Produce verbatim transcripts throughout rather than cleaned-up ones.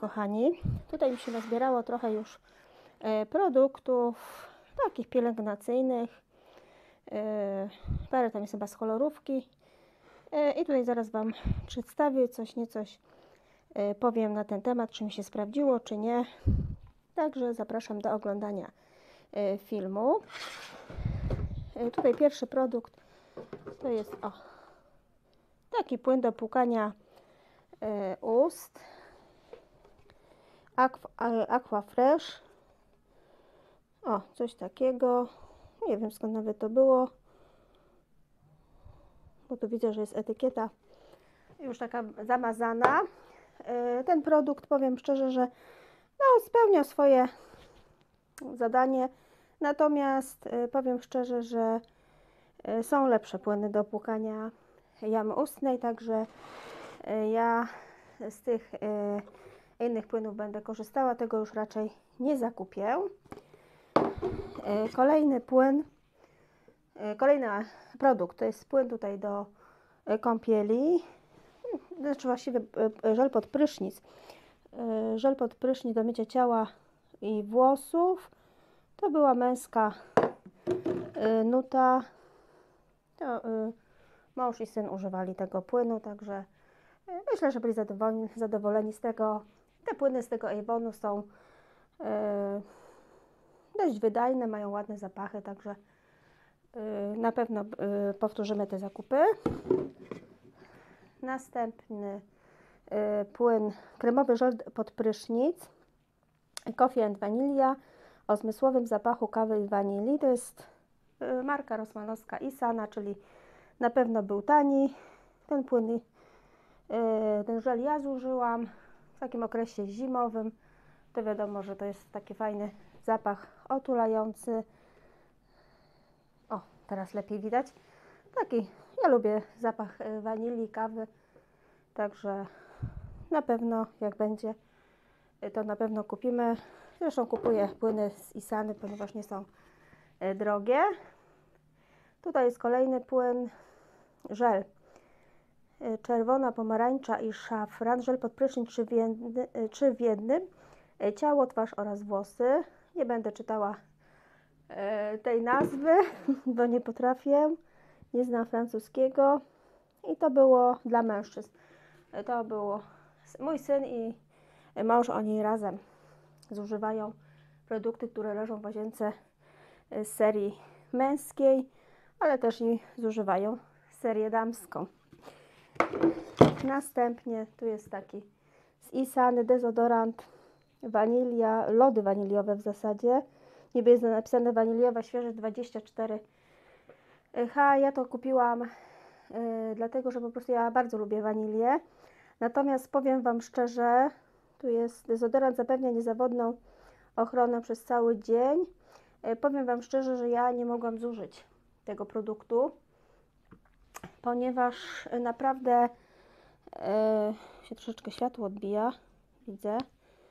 kochani. Tutaj mi się nazbierało trochę już produktów takich pielęgnacyjnych. Parę tam jest chyba z kolorówki. I tutaj zaraz Wam przedstawię coś niecoś. Powiem na ten temat, czy mi się sprawdziło, czy nie. Także zapraszam do oglądania filmu. Tutaj pierwszy produkt to jest o, taki płyn do płukania ust Aqua, Aqua Fresh. O, coś takiego. Nie wiem, skąd nawet to było, bo tu widzę, że jest etykieta już taka zamazana. Ten produkt, powiem szczerze, że no, spełnia swoje zadanie. Natomiast powiem szczerze, że są lepsze płyny do płukania jamy ustnej, także ja z tych innych płynów będę korzystała. Tego już raczej nie zakupię. Kolejny płyn, kolejny produkt to jest płyn tutaj do kąpieli, znaczy właściwie żel pod prysznic. Żel pod prysznic do mycia ciała i włosów. To była męska nuta. To mąż i syn używali tego płynu, także myślę, że byli zadowoleni, zadowoleni z tego. Te płyny z tego Avonu są dość wydajne, mają ładne zapachy, także na pewno powtórzymy te zakupy. Następny płyn, kremowy żel pod prysznic Coffee and Vanilla o zmysłowym zapachu kawy i wanilii. To jest marka rosmanowska Isana, czyli na pewno był tani. Ten płyn, ten żel ja zużyłam w takim okresie zimowym. To wiadomo, że to jest taki fajny zapach otulający. O, teraz lepiej widać. Taki, ja lubię zapach wanilii, kawy, także na pewno jak będzie, to na pewno kupimy. Zresztą kupuję płyny z Isany, ponieważ nie są drogie. Tutaj jest kolejny płyn, żel czerwona, pomarańcza i szafran, żel pod prysznic trzy w jednym, trzy w jednym. Ciało, twarz oraz włosy. Nie będę czytała tej nazwy, bo nie potrafię, nie znam francuskiego. I to było dla mężczyzn. To było mój syn i mąż, oni razem zużywają produkty, które leżą w łazience z serii męskiej, ale też i zużywają serię damską. Następnie tu jest taki z Isany dezodorant wanilia, lody waniliowe w zasadzie. Niby jest napisane waniliowa świeżość dwadzieścia cztery H. Ja to kupiłam y, dlatego, że po prostu ja bardzo lubię wanilię. Natomiast powiem Wam szczerze, tu jest dezodorant zapewnia niezawodną ochronę przez cały dzień. Y, powiem Wam szczerze, że ja nie mogłam zużyć tego produktu, ponieważ naprawdę y, się troszeczkę światło odbija, widzę.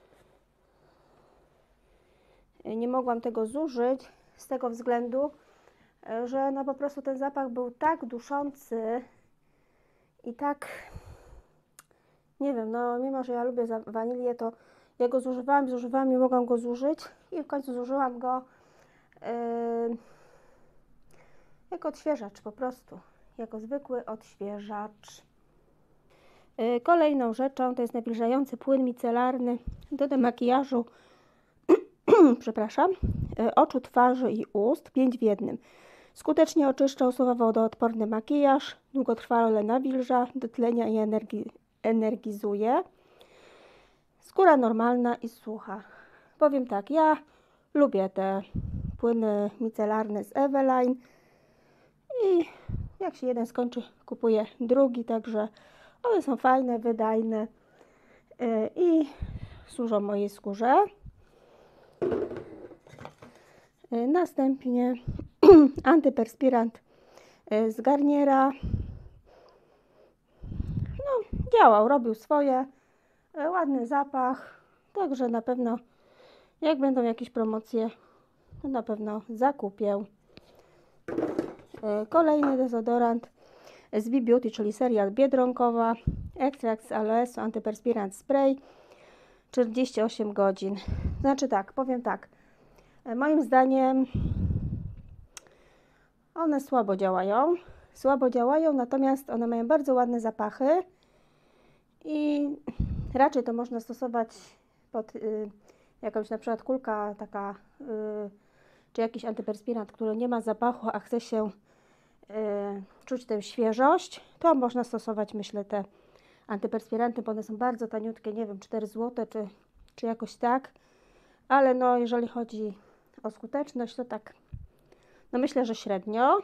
Nie mogłam tego zużyć z tego względu, że no po prostu ten zapach był tak duszący i tak, nie wiem, no mimo, że ja lubię wanilię, to ja go zużywałam, zużywałam, nie mogłam go zużyć i w końcu zużyłam go yy, jako odświeżacz po prostu, jako zwykły odświeżacz. Yy, kolejną rzeczą to jest nawilżający płyn micelarny do demakijażu przepraszam, oczu, twarzy i ust, pięć w jednym. Skutecznie oczyszcza, usuwa wodoodporny makijaż, długotrwale nawilża, do tlenia i energi energizuje. Skóra normalna i sucha. Powiem tak, ja lubię te płyny micelarne z Eveline i jak się jeden skończy, kupuję drugi, także one są fajne, wydajne yy, i służą mojej skórze. Następnie antyperspirant z Garniera. No, działał, robił swoje. Ładny zapach. Także na pewno, jak będą jakieś promocje, to na pewno zakupię. Kolejny dezodorant z B-Beauty, czyli seria biedronkowa. Ekstrakt z aloesu, antyperspirant spray. czterdzieści osiem godzin. Znaczy tak, powiem tak. Moim zdaniem one słabo działają. Słabo działają, natomiast one mają bardzo ładne zapachy i raczej to można stosować pod y, jakąś na przykład kulka taka, y, czy jakiś antyperspirant, który nie ma zapachu, a chce się y, czuć tę świeżość, to można stosować, myślę, te antyperspiranty, bo one są bardzo taniutkie, nie wiem, cztery złote, czy, czy jakoś tak, ale no jeżeli chodzi o skuteczność, to tak, no myślę, że średnio.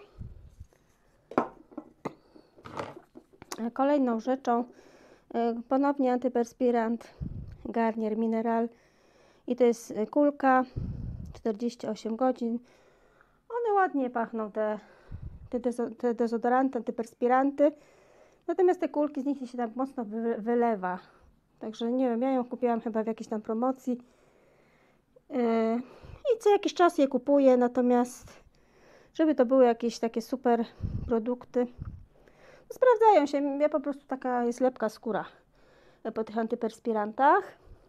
Kolejną rzeczą ponownie antyperspirant Garnier Mineral i to jest kulka, czterdzieści osiem godzin. One ładnie pachną, te, te, dezo, te dezodoranty, antyperspiranty, natomiast te kulki z nich się tak mocno wy, wylewa, także nie wiem, ja ją kupiłam chyba w jakiejś tam promocji yy, i co jakiś czas je kupuję, natomiast żeby to były jakieś takie super produkty, sprawdzają się. Ja po prostu taka jest lepka skóra po tych antyperspirantach.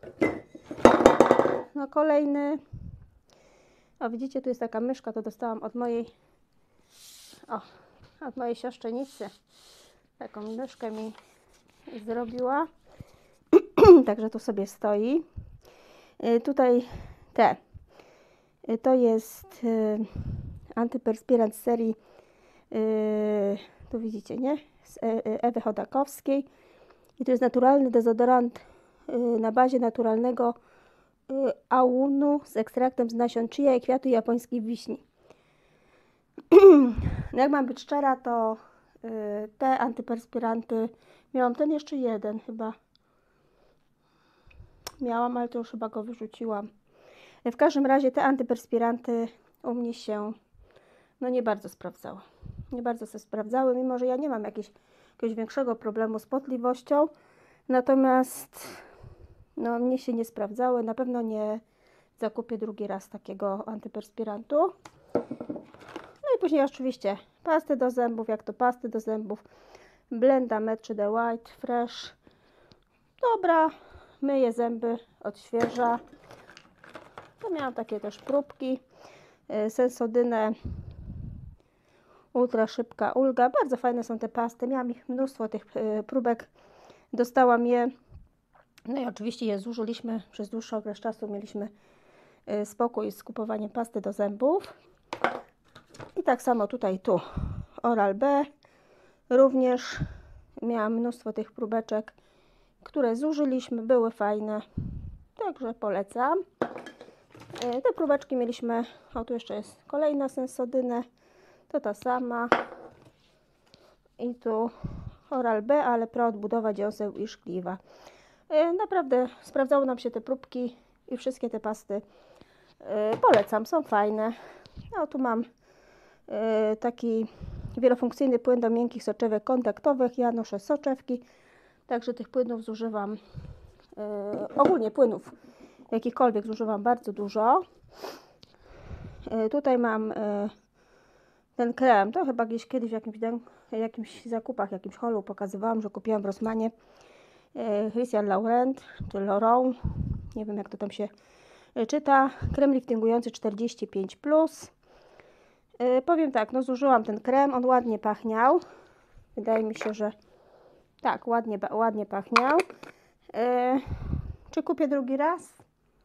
No kolejny. O, widzicie, tu jest taka myszka, to dostałam od mojej o, od mojej siostrzenicy. Taką myszkę mi zrobiła. Także tu sobie stoi. Yy, tutaj te. Yy, to jest yy, antyperspirant z serii yy, tu widzicie, nie? Z Ewy Chodakowskiej. I to jest naturalny dezodorant yy, na bazie naturalnego yy, aunu z ekstraktem z nasion chia i kwiatu japońskiej wiśni. No jak mam być szczera, to yy, te antyperspiranty miałam, ten jeszcze jeden chyba miałam, ale to już chyba go wyrzuciłam. W każdym razie te antyperspiranty u mnie się no nie bardzo sprawdzały. Nie bardzo się sprawdzały, mimo że ja nie mam jakiegoś, jakiegoś większego problemu z potliwością. Natomiast no mnie się nie sprawdzały. Na pewno nie zakupię drugi raz takiego antyperspirantu. No i później oczywiście pasty do zębów. Jak to pasty do zębów? Blenda Match the White Fresh. Dobra, myję zęby, odświeża. To miałam takie też próbki. Sensodynę Ultra Szybka Ulga. Bardzo fajne są te pasty. Miałam ich mnóstwo tych próbek. Dostałam je. No i oczywiście je zużyliśmy. Przez dłuższy okres czasu mieliśmy spokój z kupowaniem pasty do zębów. I tak samo tutaj tu Oral-B. Również miałam mnóstwo tych próbeczek, które zużyliśmy. Były fajne. Także polecam. Te próbeczki mieliśmy, o tu jeszcze jest kolejna Sensodynę, to ta sama i tu Oral-B, ale Pro odbudowa dzioseł i szkliwa. Naprawdę sprawdzały nam się te próbki i wszystkie te pasty polecam, są fajne. No tu mam taki wielofunkcyjny płyn do miękkich soczewek kontaktowych, ja noszę soczewki, także tych płynów zużywam, ogólnie płynów jakichkolwiek zużywam bardzo dużo. Yy, tutaj mam yy, ten krem, to chyba gdzieś kiedyś w jakimś, jakimś zakupach, jakimś holu pokazywałam, że kupiłam w Rossmanie yy, Christian Laurent, czy Laurent, nie wiem jak to tam się yy, czyta, krem liftingujący czterdzieści pięć plus. Yy, powiem tak, no zużyłam ten krem, on ładnie pachniał, wydaje mi się, że tak, ładnie, ładnie pachniał. Yy, czy kupię drugi raz?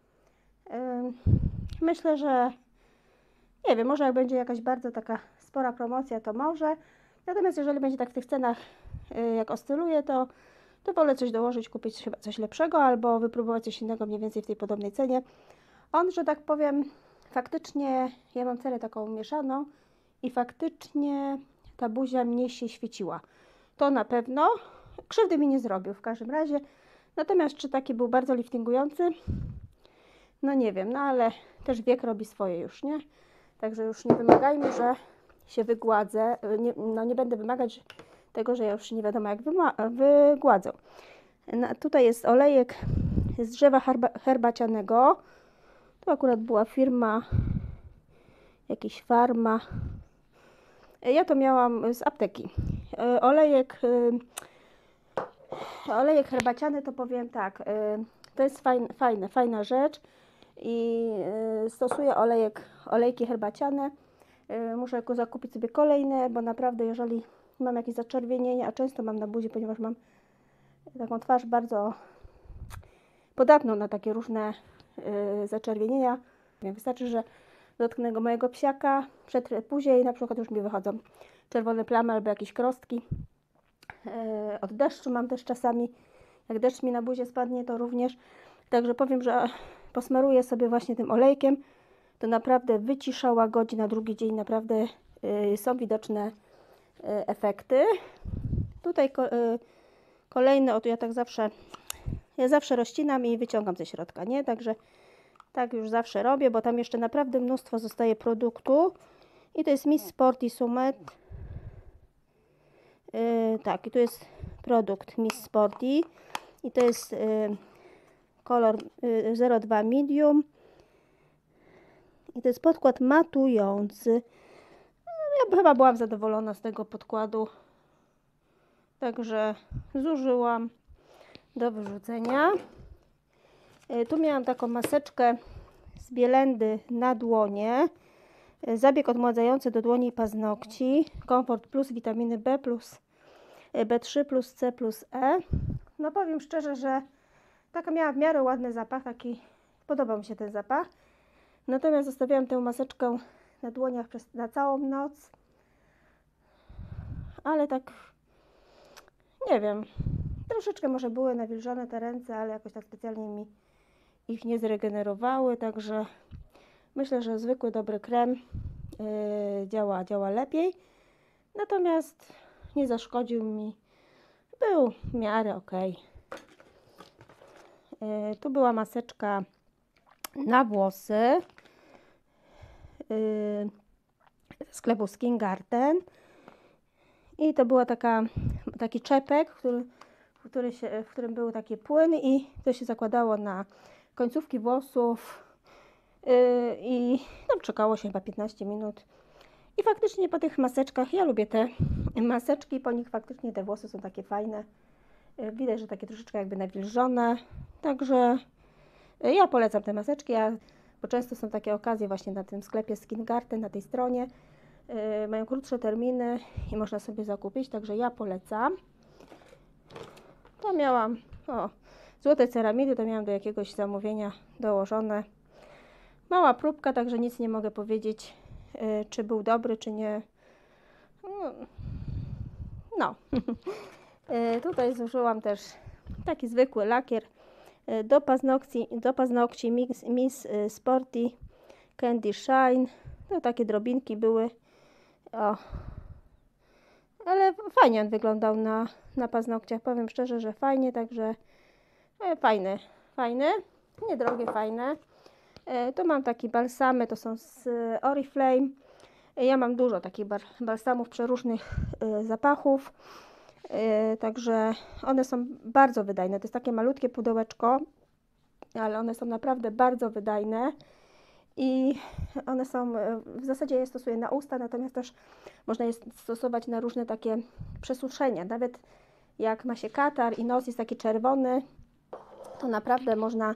Myślę, że nie wiem, może jak będzie jakaś bardzo taka spora promocja, to może. Natomiast jeżeli będzie tak w tych cenach, jak oscyluje, to, to wolę coś dołożyć, kupić chyba coś lepszego albo wypróbować coś innego mniej więcej w tej podobnej cenie. On, że tak powiem, faktycznie, ja mam cerę taką mieszaną i faktycznie ta buzia mnie się świeciła. To na pewno krzywdy mi nie zrobił w każdym razie. Natomiast czy taki był bardzo liftingujący? No nie wiem, no ale też wiek robi swoje już, nie? Także już nie wymagajmy, że się wygładzę. Nie, no nie będę wymagać tego, że ja już nie wiadomo jak wygładzę. No, tutaj jest olejek z drzewa herba, herbacianego. To akurat była firma, jakiś farma. Ja to miałam z apteki. Olejek, olejek herbaciany to powiem tak. To jest fajne, fajne, fajna rzecz i y, stosuję olejek, olejki herbaciane. Y, muszę zakupić sobie kolejne, bo naprawdę jeżeli mam jakieś zaczerwienienie, a często mam na buzi, ponieważ mam taką twarz bardzo podatną na takie różne y, zaczerwienienia. Wystarczy, że dotknę go mojego psiaka, przetrę później, na przykład już mi wychodzą czerwone plamy albo jakieś krostki. Y, od deszczu mam też czasami, jak deszcz mi na buzię spadnie, to również. Także powiem, że posmaruję sobie właśnie tym olejkiem. To naprawdę wycisza, łagodzi na drugi dzień. Naprawdę y, są widoczne y, efekty. Tutaj ko, y, kolejny, oto ja tak zawsze, ja zawsze rozcinam i wyciągam ze środka, nie? Także tak już zawsze robię, bo tam jeszcze naprawdę mnóstwo zostaje produktu. I to jest Miss Sporty Summit. Yy, tak, i tu jest produkt Miss Sporty. I to jest yy, kolor yy, zero dwa medium. I to jest podkład matujący. Ja chyba byłam zadowolona z tego podkładu. Także zużyłam do wyrzucenia. Yy, tu miałam taką maseczkę z Bielendy na dłonie. Yy, zabieg odmładzający do dłoni i paznokci. Komfort plus, witaminy B plus, yy, B trzy plus, C plus E. No powiem szczerze, że taka miała w miarę ładny zapach. Taki, podobał mi się ten zapach. Natomiast zostawiałam tę maseczkę na dłoniach przez, na całą noc. Ale tak, nie wiem, troszeczkę może były nawilżone te ręce, ale jakoś tak specjalnie mi ich nie zregenerowały. Także myślę, że zwykły dobry krem yy, działa, działa lepiej. Natomiast nie zaszkodził mi. Był w miarę ok. Yy, tu była maseczka na włosy yy, sklepu Skin Garden. I to była taka, taki czepek, który, który się, w którym był taki płyn i to się zakładało na końcówki włosów yy, i no, czekało się chyba piętnaście minut. I faktycznie po tych maseczkach, ja lubię te maseczki, po nich faktycznie te włosy są takie fajne. Yy, widać, że takie troszeczkę jakby nawilżone. Także yy, ja polecam te maseczki, ja, bo często są takie okazje właśnie na tym sklepie Skin Garden, na tej stronie. Yy, mają krótsze terminy i można sobie zakupić, także ja polecam. To miałam, o, złote ceramidy, to miałam do jakiegoś zamówienia dołożone. Mała próbka, także nic nie mogę powiedzieć, yy, czy był dobry, czy nie. No, no. yy, tutaj zużyłam też taki zwykły lakier yy, do paznokci, do paznokci Miss, Miss Sporty Candy Shine. To takie drobinki były. O. Ale fajnie on wyglądał na, na paznokciach, powiem szczerze, że fajnie, także e, fajny, fajny, niedrogie, fajne. E, tu mam takie balsamy, to są z e, Oriflame. E, ja mam dużo takich bar, balsamów przeróżnych e, zapachów, e, także one są bardzo wydajne. To jest takie malutkie pudełeczko, ale one są naprawdę bardzo wydajne. I one są, w zasadzie je stosuję na usta, natomiast też można je stosować na różne takie przesuszenia. Nawet jak ma się katar i nos jest taki czerwony, to naprawdę można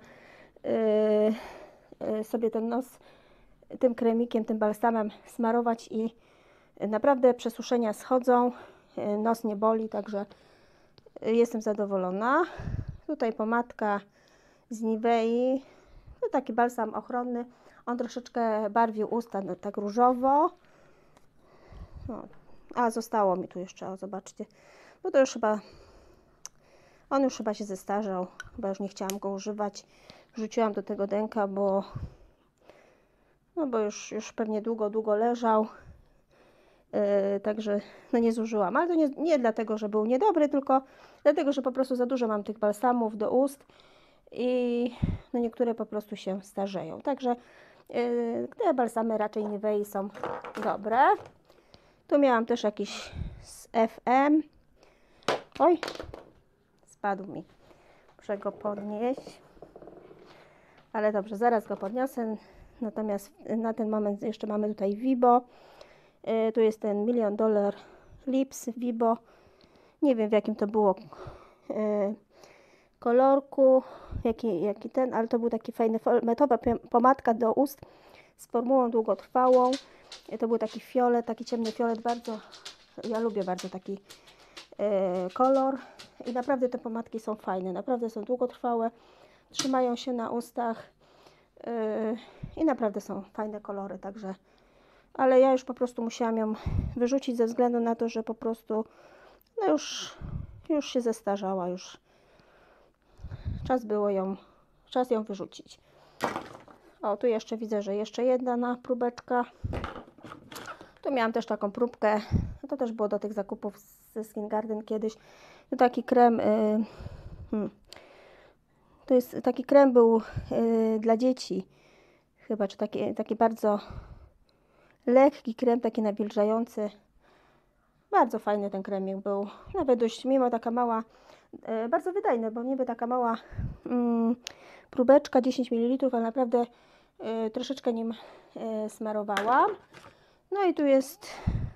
yy, yy, sobie ten nos tym kremikiem, tym balsamem smarować i naprawdę przesuszenia schodzą, yy, nos nie boli, także jestem zadowolona. Tutaj pomadka z Nivei, to taki balsam ochronny. On troszeczkę barwił usta no, tak różowo. O, a zostało mi tu jeszcze, o zobaczcie. No to już chyba, on już chyba się zestarzał. Chyba już nie chciałam go używać. Wrzuciłam do tego denka, bo no bo już, już pewnie długo, długo leżał. Yy, także no nie zużyłam. Ale to nie, nie dlatego, że był niedobry, tylko dlatego, że po prostu za dużo mam tych balsamów do ust. I no niektóre po prostu się starzeją. Także yy, te balsamy raczej Nivei są dobre. Tu miałam też jakiś z F M. Oj, spadł mi. Muszę go podnieść. Ale dobrze, zaraz go podniosę. Natomiast na ten moment jeszcze mamy tutaj Vibo. Yy, tu jest ten Million Dollar Lips Vibo. Nie wiem, w jakim to było yy, kolorku, jaki, jaki ten, ale to był taki fajny, metowa pomadka do ust z formułą długotrwałą. I to był taki fiolet, taki ciemny fiolet, bardzo, ja lubię bardzo taki e, kolor i naprawdę te pomadki są fajne, naprawdę są długotrwałe, trzymają się na ustach e, i naprawdę są fajne kolory, także, ale ja już po prostu musiałam ją wyrzucić ze względu na to, że po prostu no już, już się zestarzała, już czas było ją, czas ją wyrzucić. O, tu jeszcze widzę, że jeszcze jedna na próbeczka. Tu miałam też taką próbkę, to też było do tych zakupów ze Skin Garden kiedyś. To taki krem, yy, hmm, to jest taki krem był yy, dla dzieci, chyba, czy taki, taki bardzo lekki krem, taki nawilżający. Bardzo fajny ten kremik był, nawet dość, mimo taka mała, yy, bardzo wydajny, bo niby taka mała yy, próbeczka, dziesięć mililitrów, ale naprawdę yy, troszeczkę nim yy, smarowałam. No i tu jest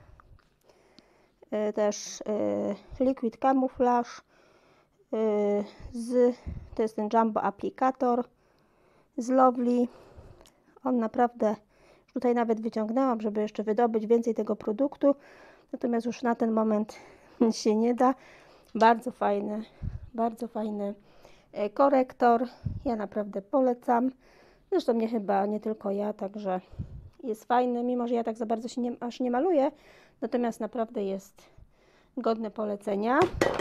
y, też y, Liquid Camouflage y, z, to jest ten Jumbo aplikator z Lovely. On naprawdę, tutaj nawet wyciągnęłam, żeby jeszcze wydobyć więcej tego produktu, natomiast już na ten moment się nie da. Bardzo fajny, bardzo fajny y, korektor. Ja naprawdę polecam. Zresztą mnie chyba nie tylko ja, także jest fajny, mimo że ja tak za bardzo się nie, aż nie maluję, natomiast naprawdę jest godny polecenia.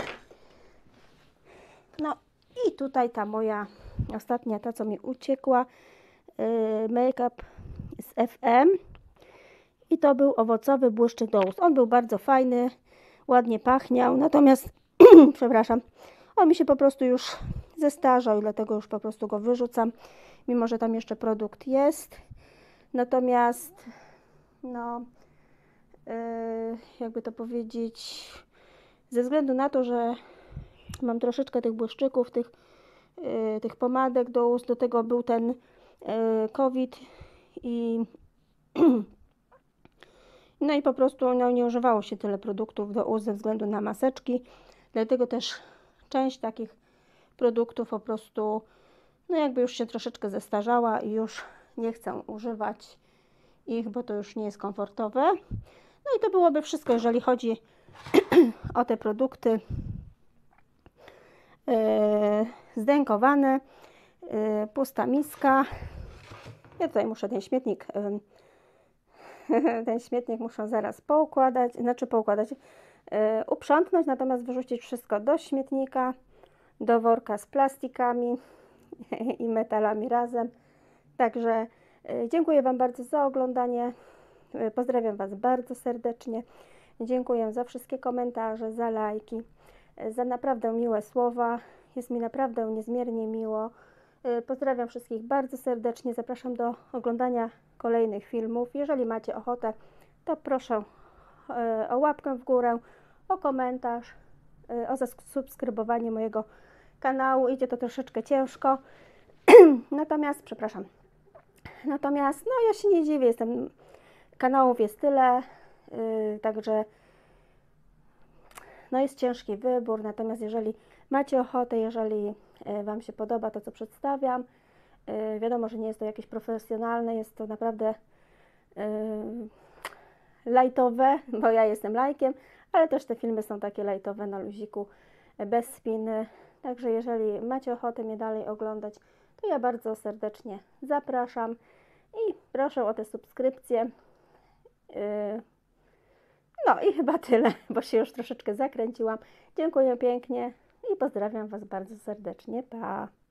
No i tutaj ta moja ostatnia, ta co mi uciekła, yy, make-up z F M i to był owocowy błyszczyk do ust. On był bardzo fajny, ładnie pachniał, natomiast przepraszam, on mi się po prostu już zestarzał i dlatego już po prostu go wyrzucam, mimo że tam jeszcze produkt jest. Natomiast, no, yy, jakby to powiedzieć, ze względu na to, że mam troszeczkę tych błyszczyków, tych, yy, tych pomadek do ust, do tego był ten yy, COVID i no i po prostu no, nie używało się tyle produktów do ust ze względu na maseczki, dlatego też część takich produktów po prostu, no jakby już się troszeczkę zestarzała i już nie chcę używać ich, bo to już nie jest komfortowe. No i to byłoby wszystko, jeżeli chodzi o te produkty yy, zdękowane, yy, pusta miska. Ja tutaj muszę ten śmietnik yy, ten śmietnik muszę zaraz poukładać, znaczy poukładać, yy, uprzątnąć, natomiast wyrzucić wszystko do śmietnika, do worka z plastikami i metalami razem. Także dziękuję Wam bardzo za oglądanie. Pozdrawiam Was bardzo serdecznie. Dziękuję za wszystkie komentarze, za lajki, za naprawdę miłe słowa. Jest mi naprawdę niezmiernie miło. Pozdrawiam wszystkich bardzo serdecznie. Zapraszam do oglądania kolejnych filmów. Jeżeli macie ochotę, to proszę o łapkę w górę, o komentarz, o zasubskrybowanie mojego kanału. Idzie to troszeczkę ciężko. Natomiast, przepraszam, natomiast, no ja się nie dziwię, jestem, kanałów jest tyle, yy, także no jest ciężki wybór, natomiast jeżeli macie ochotę, jeżeli yy, Wam się podoba to, co przedstawiam, yy, wiadomo, że nie jest to jakieś profesjonalne, jest to naprawdę yy, lajtowe, bo ja jestem lajkiem, ale też te filmy są takie lajtowe na luziku, bez spiny, także jeżeli macie ochotę mnie dalej oglądać, to ja bardzo serdecznie zapraszam i proszę o te subskrypcje. No i chyba tyle, bo się już troszeczkę zakręciłam. Dziękuję pięknie i pozdrawiam Was bardzo serdecznie. Pa!